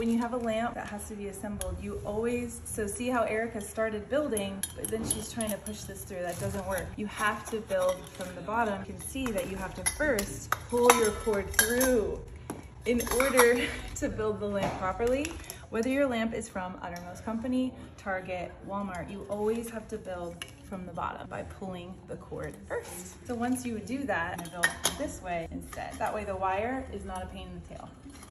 when you have a lamp that has to be assembled, you always, so see how Erica started building, but then she's trying to push this through. That doesn't work. You have to build from the bottom. You can see that you have to first pull your cord through in order to build the lamp properly. Whether your lamp is from Uttermost Company, Target, Walmart, you always have to build from the bottom by pulling the cord first. So once you do that, I build this way instead. That way the wire is not a pain in the tail.